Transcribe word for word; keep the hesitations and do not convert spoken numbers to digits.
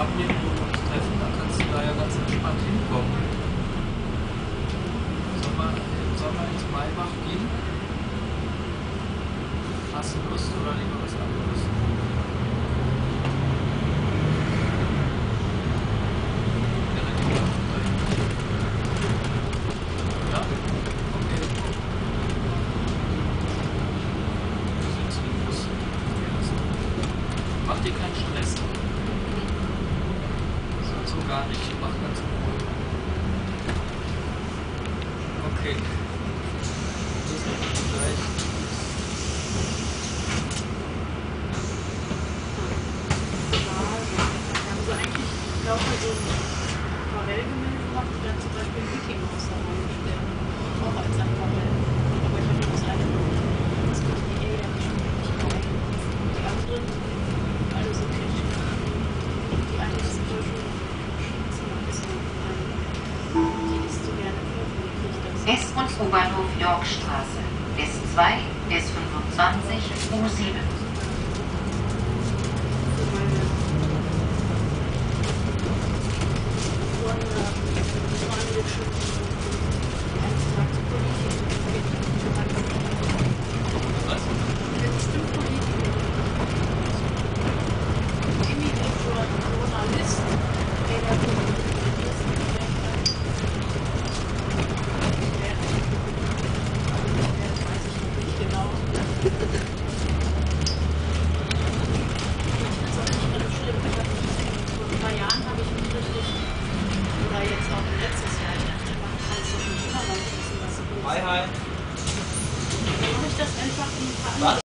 Verabredungen treffen, dann kannst du da ja ganz entspannt hinkommen. Sollen wir, sollen wir ins Maybach gehen? Hast du Lust oder lieber was anderes? Ja, dann gehen wir dahin. Ja? Okay. Wir sitzen im Bus. Mach dir keinen Stress. So gar nicht. Mach ganz in Ruhe. Okay. Bis gleich. Ich glaube, so ein Aquarellgemälde gemacht, ich dann zum Beispiel ein Wikinghaus da reingestellt. Auch als Aquarell. Aber ich habe nur das eine gemacht. Das könnte die eh ja nicht wirklich geil. Die anderen, alle so kitschig. Die eine ist voll schön. Die isst so gerne Kuchen, die kriegt das. S- und U-Bahnhof Yorkstraße. S zwei, S fünfundzwanzig, U sieben. Hi, hi. Mache ich das einfach wie ein paar andere.